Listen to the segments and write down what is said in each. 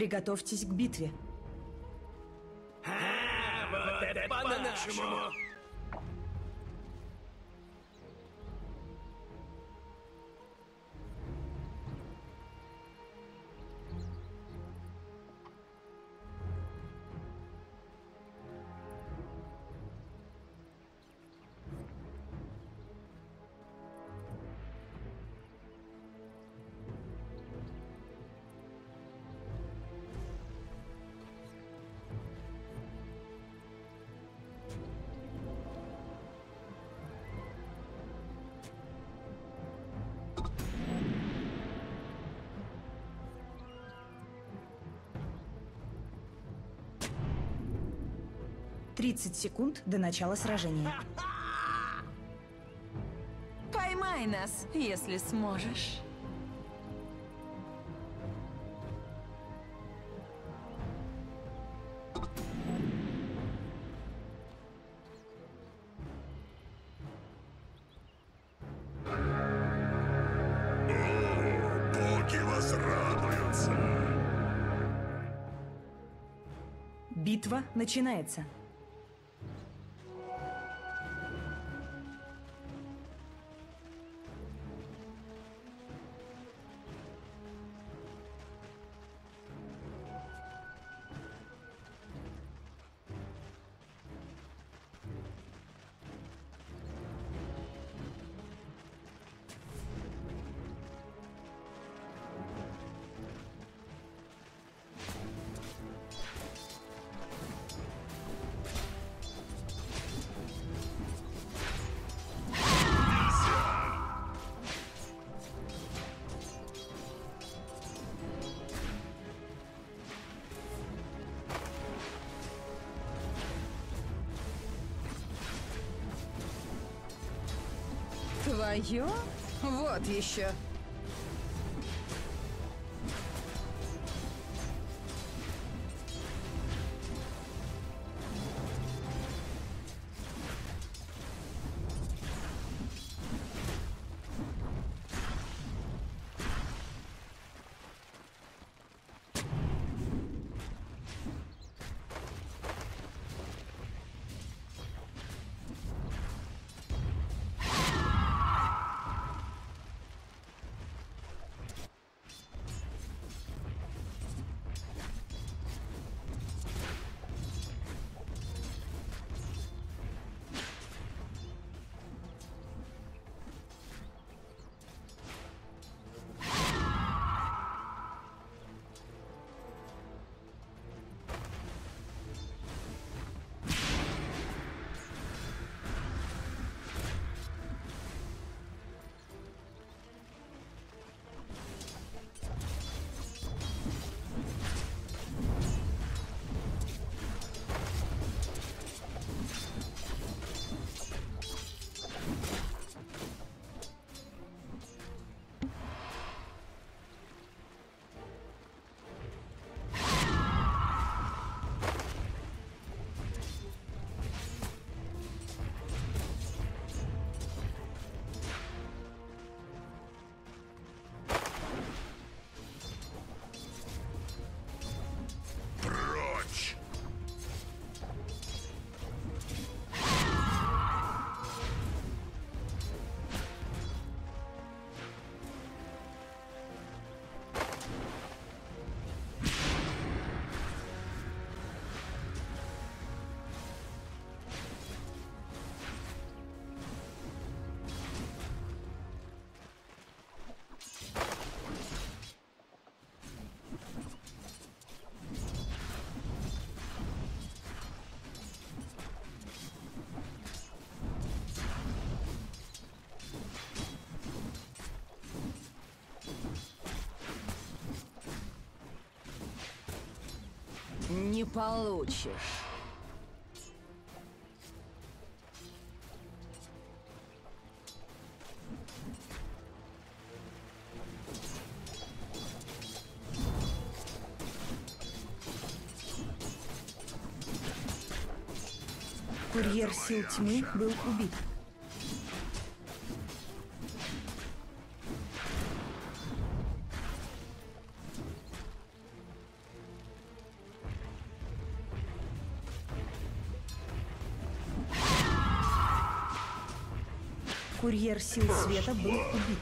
Приготовьтесь к битве. Вот это по-нашему! «30 секунд до начала сражения». Поймай нас, если сможешь. Боги возрадуются. Битва начинается. Твое? Вот еще. Прочь! Не получишь. Курьер сил тьмы был убит. Курьер сил света был убит.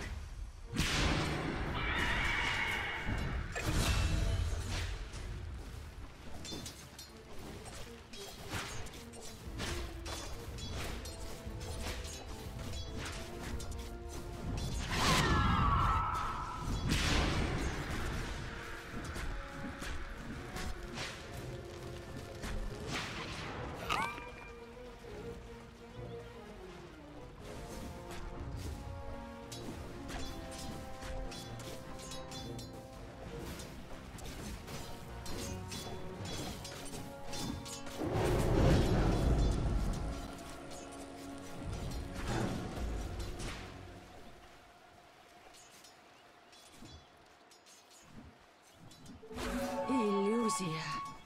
Иллюзия.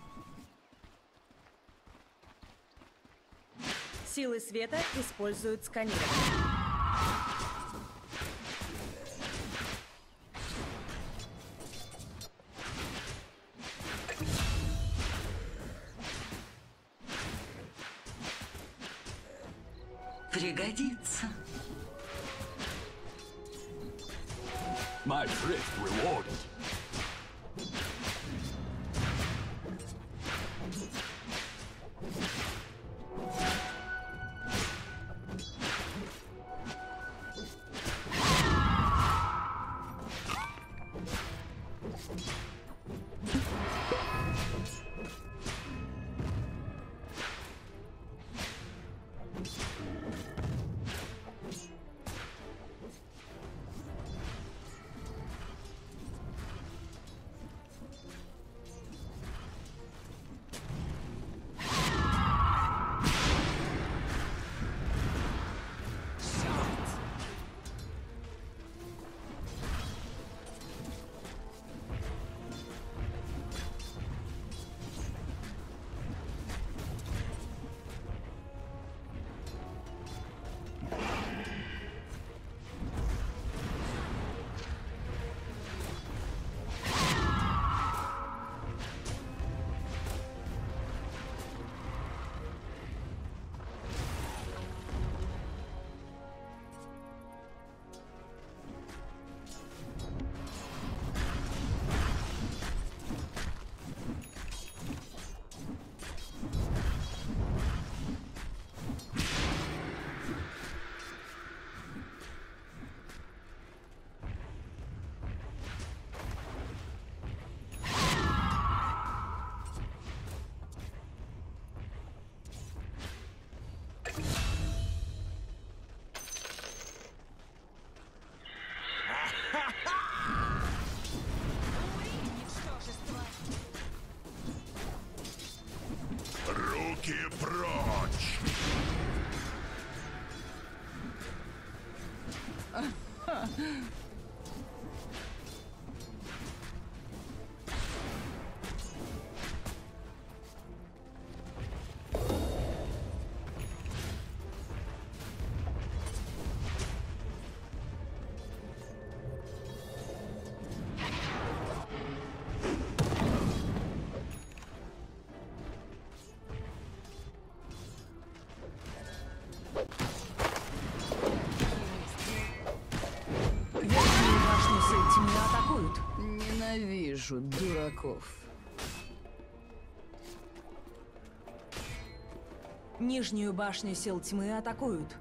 Силы света используют сканирование. Пригодится. My thrift rewarded. Руки прочь! Верхнюю башню сил тьмы атакуют. Ненавижу дураков. Нижнюю башню сил тьмы атакуют.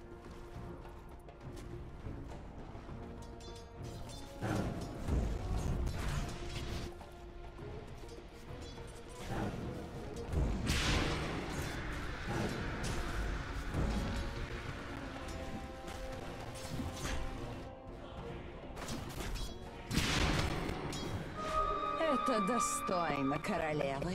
Это достойно королевы.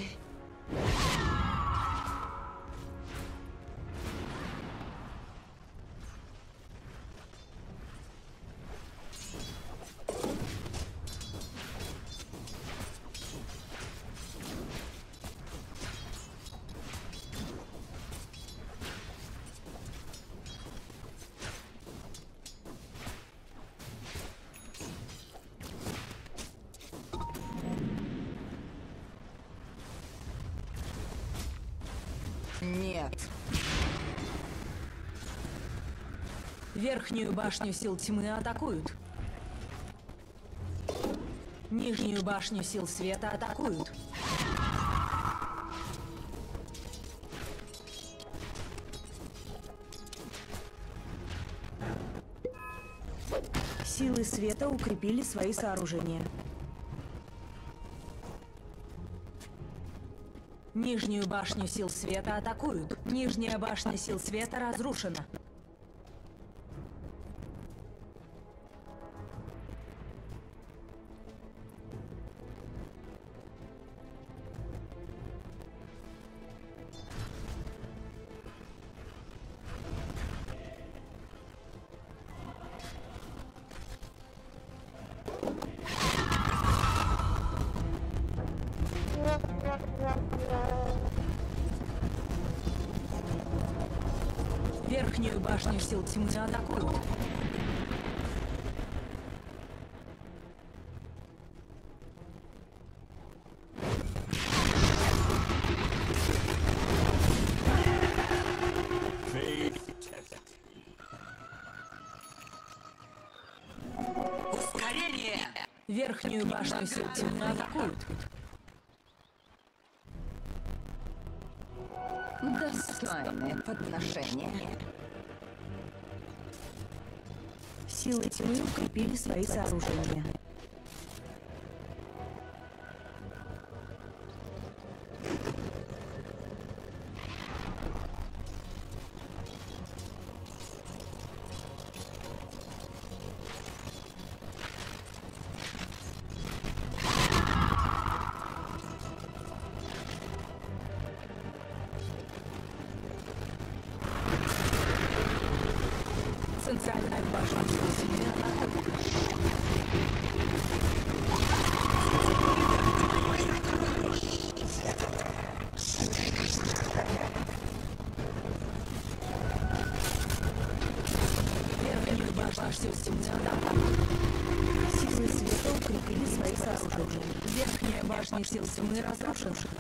Нет. Верхнюю башню сил тьмы атакуют. Нижнюю башню сил света атакуют. Силы света укрепили свои сооружения. Нижнюю башню сил света атакуют. Нижняя башня сил света разрушена. Верхнюю башню сил тьмы атакуют. Ускорение! Верхнюю башню сил тьмы атакуют. Достойное подношение. Силы тьмы укрепили свои сооружения. Центральная башня сил тьмы атакуют. Верхнюю башню сил тьмы атакуют. Силы света укрепили свои сооружения. Верхняя башня сил тьмы разрушена.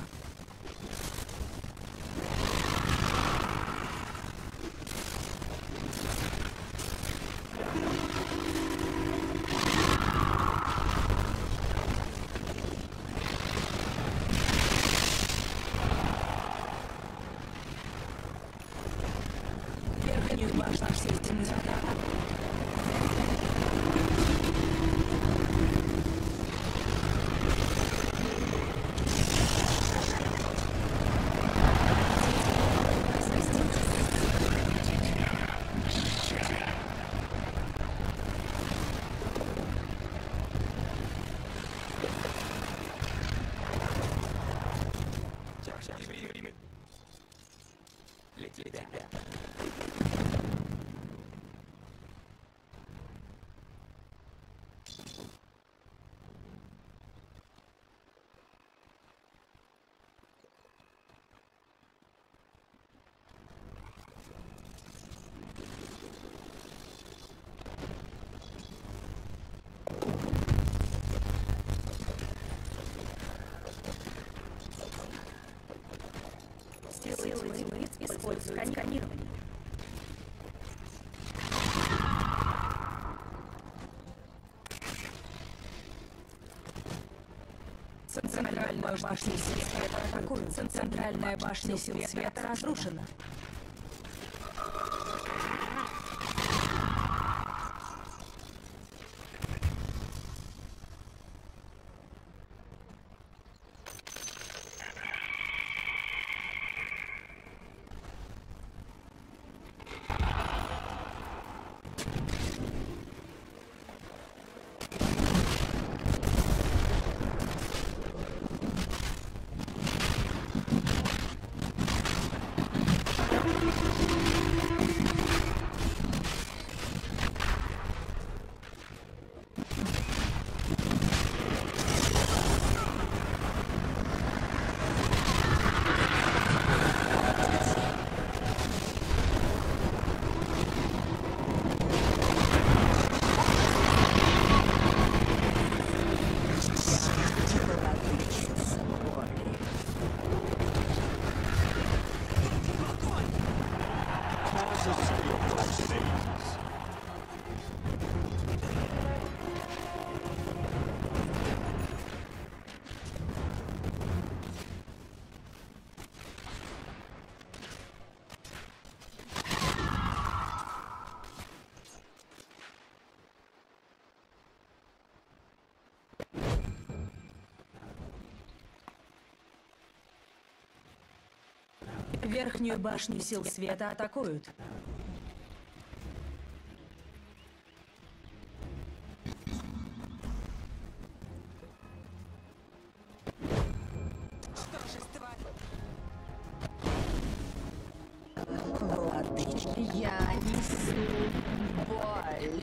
Верхнюю башню сил тьмы атакуют. Для тебя. Силы тьмы используют сканирование. Центральную башню сил света атакуют. Центральная башня сил света разрушена. Верхнюю башню сил света атакуют. Владычка, я несу боль.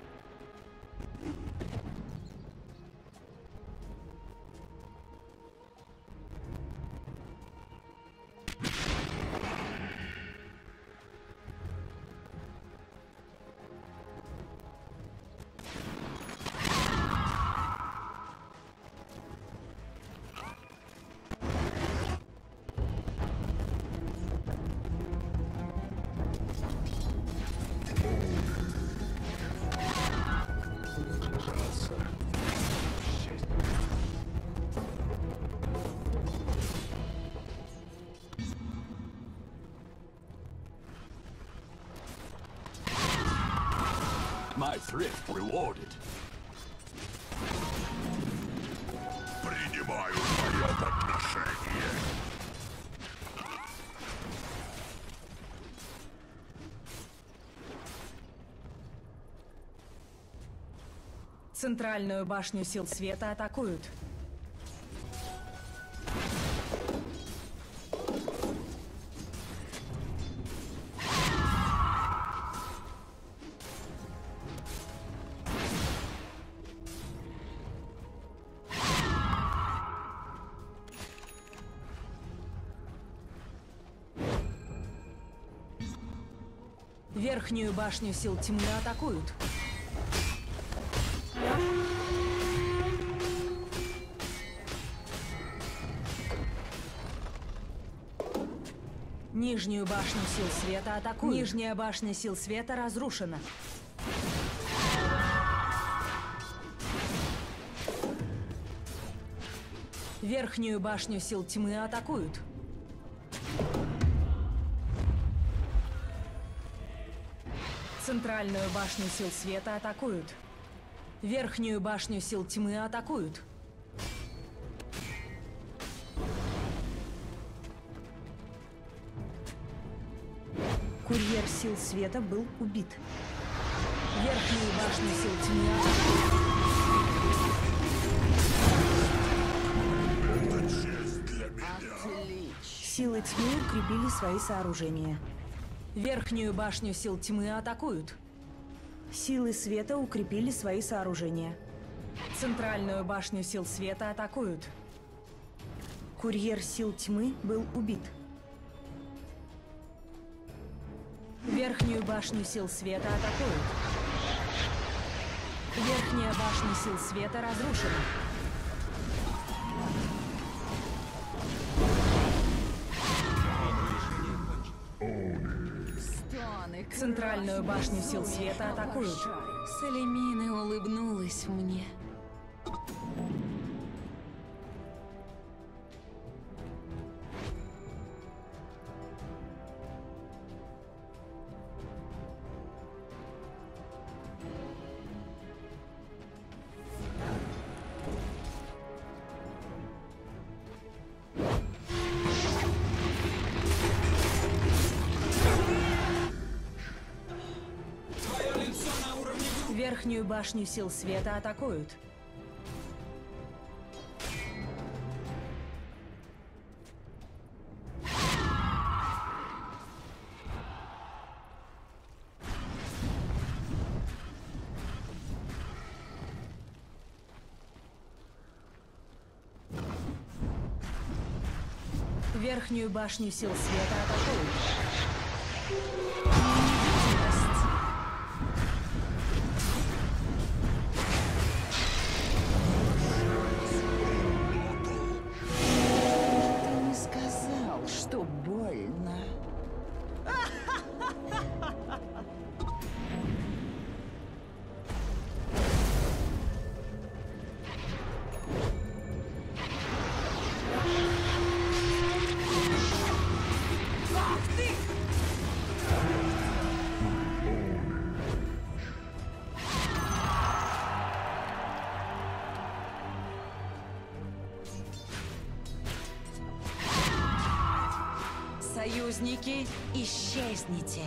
My thrift rewarded. Принимаю твое подношение. Центральную башню сил света атакуют. Верхнюю башню сил тьмы атакуют. Нижнюю башню сил света атакуют. Нижняя башня сил света разрушена. Верхнюю башню сил тьмы атакуют. Центральную башню сил света атакуют. Верхнюю башню сил тьмы атакуют. Курьер сил света был убит. Верхнюю башню сил тьмы атакуют. Это честь для меня. Отлично. Силы тьмы укрепили свои сооружения. Верхнюю башню сил тьмы атакуют. Силы света укрепили свои сооружения. Центральную башню сил света атакуют. Курьер сил тьмы был убит. Верхнюю башню сил света атакуют. Верхняя башня сил света разрушена. Стоны Центральную башню сил света атакуют. Салемина улыбнулась мне. Верхнюю башню сил света атакуют. Верхнюю башню сил света атакуют. Ты не сказал, что больно. Союзники, исчезните.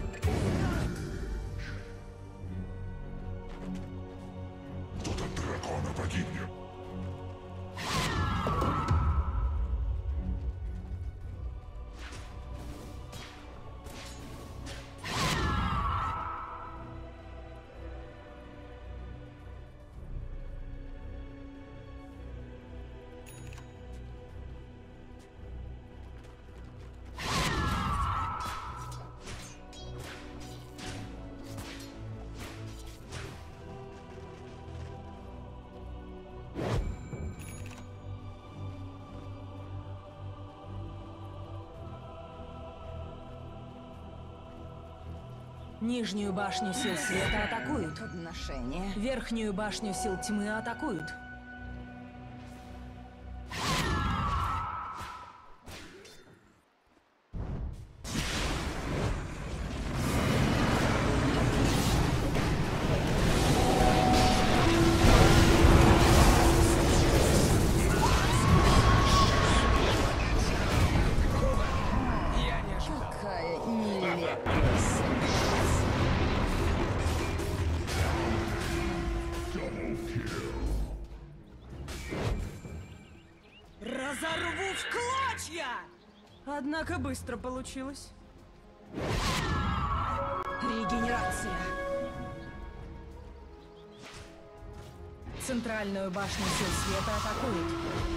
Кто-то дракона погибнет. Нижнюю башню сил света атакуют. Подношение. Верхнюю башню сил тьмы атакуют. Какая нелепая. Разорву в клочья! Однако быстро получилось. Регенерация. Центральную башню сил света атакуют.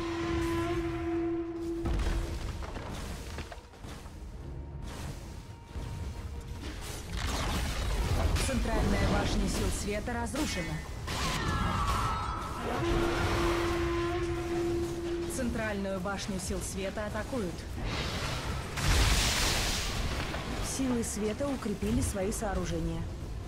Центральная башня сил света разрушена. Центральную башню сил света атакуют. Силы света укрепили свои сооружения.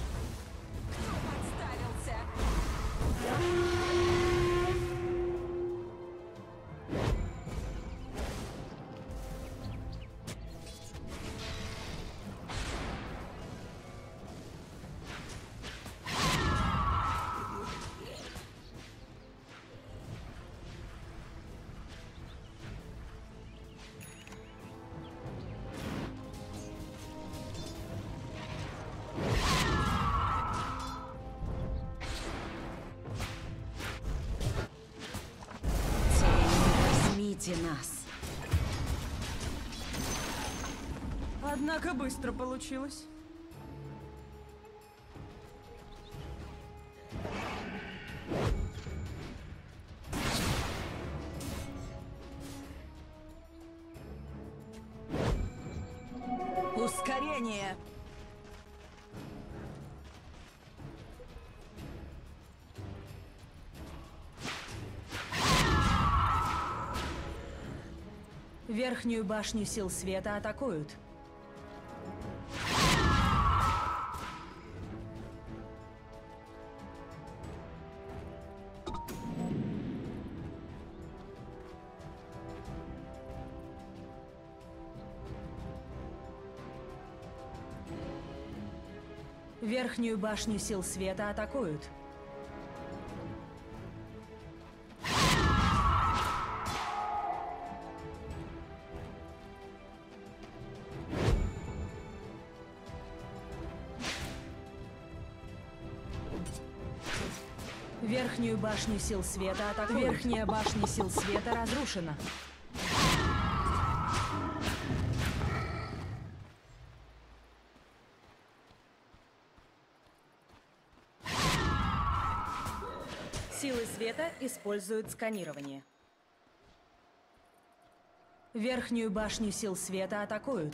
Возьмите нас. Однако быстро получилось. Ускорение. Верхнюю башню сил света атакуют. Верхнюю башню сил света атакуют. Верхнюю башню сил света атакуют. Верхняя башня сил света разрушена. Силы света используют сканирование. Верхнюю башню сил света атакуют.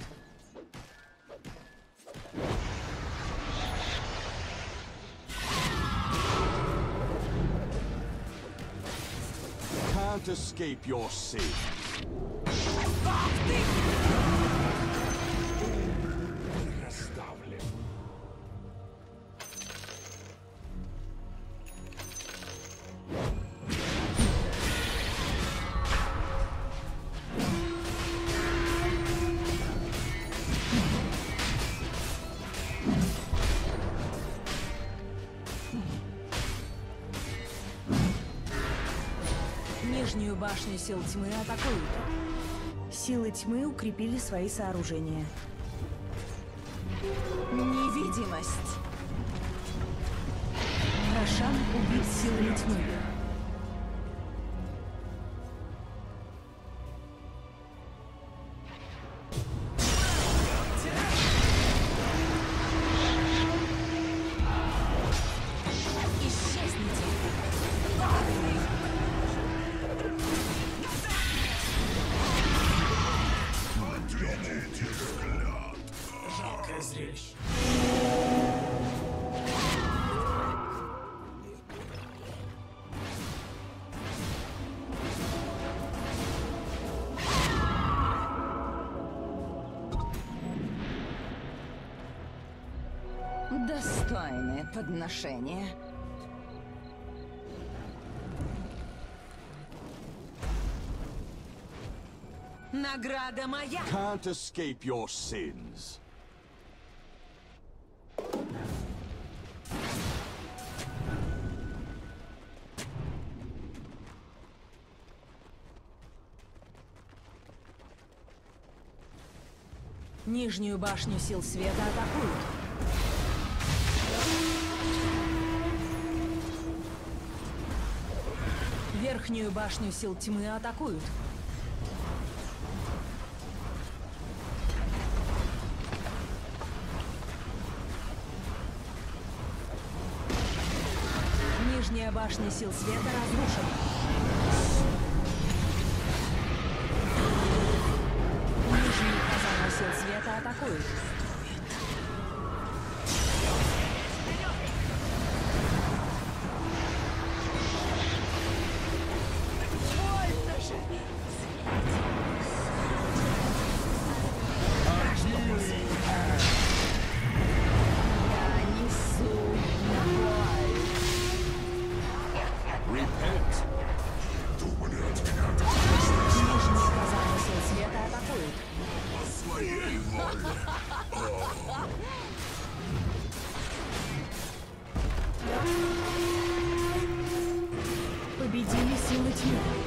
Can't escape your sin. Расставлен. Нижнюю башню сил тьмы атакуют. Силы тьмы укрепили свои сооружения. Невидимость. Рошан убит силами тьмы. Исчезните. Жалкое зрелище. Достойное подношение. Награда моя. Can't escape your sins. Нижнюю башню сил света атакуют. Верхнюю башню сил тьмы атакуют. Нижняя башня сил света разрушена. Нижнюю казарму сил света атакуют. Я несу боль. Repent. Думали от меня так Нижнюю казарму сил света атакуют. по своей воле. Победили силы тьмы.